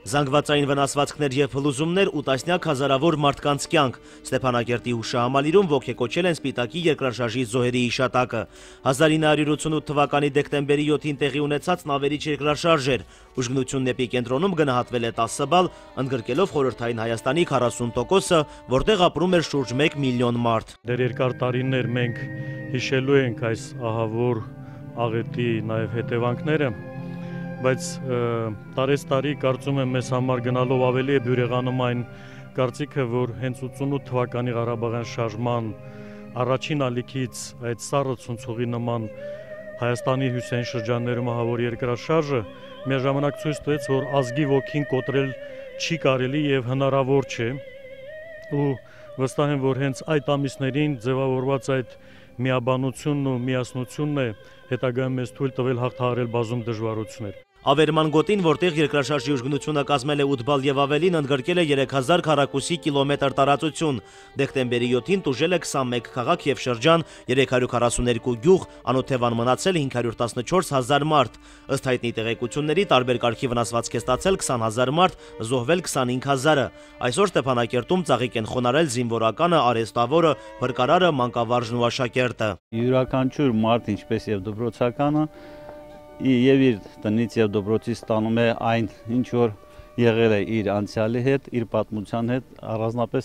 Զանգվածային վնասվածքներ եւ փլուզումներ ու տասնյակ հազարավոր մարդկանց կյանք։ Ստեփանակերտի հուշահամալիրում ոգեկոչել են Սպիտակի երկրաշարժի զոհերի հիշատակը։ 1988 թվականի դեկտեմբերի 7-ին տեղի ունեցած նավերիչ երկրաշարժ էր։ Ուժգնությունն էպիկենտրոնում գնահատվել է 10 բալ, ընդգրկելով խորհրդային Հայաստանի 40%-ը, որտեղ ապրում էր շուրջ 1 միլիոն մարդ։ Դեռ երկար տարիներ մենք հիշելու ենք այս ահավոր աղետի նաեւ հետևանքները, բայց տարեստարի կարծում եմ մեզ համար գնալով ավելի է բյուրեղանում այն կարծիքը, որ հենց 88 թվականի Ղարաբաղյան շարժման առաջին ալիքից այդ սառը ցնցողի նման Հայաստանի հյուսային շրջաններում ահավոր երկրաշարժը միաժամանակ ցույց տվեց, որ ազգի ոգին կոտրել չի կարելի եւ հնարավոր չէ, ու վստահ եմ, որ հենց այդ ամիսներին ձևավորված այդ միաբանությունն ու միասնությունն է հետագայում մեզ թույլ տվել հաղթահարել բազում դժվարություններ։ Ավերման գոտին, որտեղ երկրաշարժի ուժգնությունը կազմել է 8 բալ եւ ավելին, ընդգրկել է 3000 քառակուսի կիլոմետր տարածություն։ Դեկտեմբերի 7-ին տուժել է 21 քաղաք եւ շրջան, 342 գյուղ, անօթևան մնացել 514 հազար մարդ։ Ըստ հայտնի տեղեկությունների, տարբեր կարգի վնասվածք է ստացել 20 հազար մարդ, զոհվել 25 հազարը։ Այսօր Ստեփանակերտում ծաղիկ են խոնարհել զինվորականը, արեստավորը, փրկարարը, մանկավարժն ու աշակերտը։ Յուրաքանչյուր մարդ, ինչպես եւ դպրոցականը, եւ իր տնից եւ դպրոցից ստանում է այն, ինչ որ եղել է իր անցյալի հետ, իր պատմության հետ, առանձնապես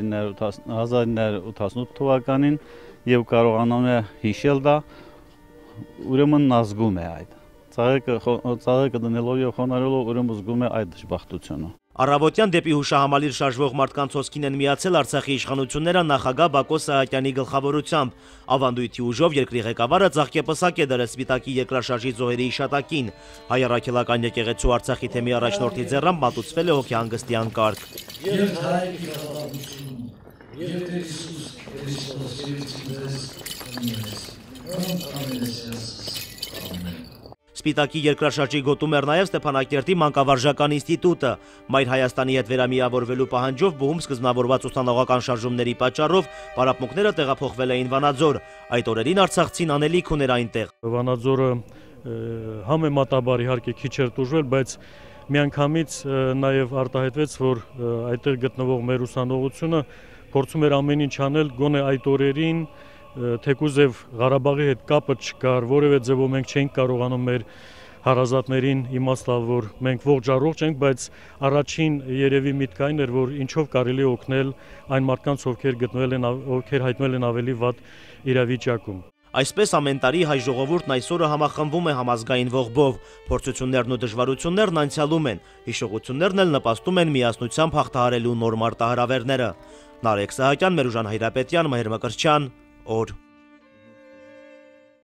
1988 թվականին եւ կարողանում է հիշել դա, ուրեմն նա զգում է այդ։ Ծաղիկը դնելով եւ խոնարհելով ուրեմն զգում է այդ դժբախտությունը։ Առավոտյան դեպի հուշահամալիր շարժվող մարդկանց հոսքին են միացել Արցախի իշխանությունները նախագահ Բակո Սահակյանի գլխավորությամբ։ Ավանդույթի ուժով երկրի ղեկավարը ծաղկեպսակ է դրել Սպիտակի երկրաշարժի զոհերի հիշատակին։ Հայ առաքելական եկեղեցու Արցախի թեմի առաջնորդի ձեռամբ մատուցվել է հոգեհանգստի անկարգ։ Եվ Հայ Քրիստոսություն, եւ Հիսուս Քրիստոս Ամեն։ Սպիտակի երկրաշարժի գոտում էր նաև Ստեփանակերտի մանկավարժական ինստիտուտը։ Մայր Հայաստանի հետ վերամիավորվելու պահանջով բուհում սկզբնավորված ուսանողական շարժումների պատճառով պարապմունքները տեղափոխվել էին Վանաձոր։ Այդ օրերին արցախցին անելիք ուներ այնտեղ։ Վանաձորը համեմատաբար իհարկե քիչ էր տուժվել, բայց միանգամից նաև արտահայտվեց, որ այդտեղ գտնվող մեր ուսանողությունը փորձում էր ամեն ինչ անել գոնե այդ օրերին, թեկուզ եւ Ղարաբաղի հետ կապը չկար, որևէ ձևով մենք չենք կարողանում մեր հարազատներին իմաց տալ, որ մենք ողջ առողջ ենք, բայց առաջին երևի միտքը այն էր, որ ինչով կարելի է օգնել այն մարդկանց, ովքեր հայտնվել են ավելի վատ իրավիճակում։ Այսպես ամեն տարի հայ ժողովուրդն այսօրը համախմբվում է համազգային ողբով։ Փորձություններն ու դժվարություններն անցյալում են, հիշողություններն էլ նպաստում են միասնությամբ հաղթահարելու նոր մարտահրավերները։ Նարեկ Սահակյան, Մերուժան Հայրապետյան, Մհեր Մկրտչյան, օր։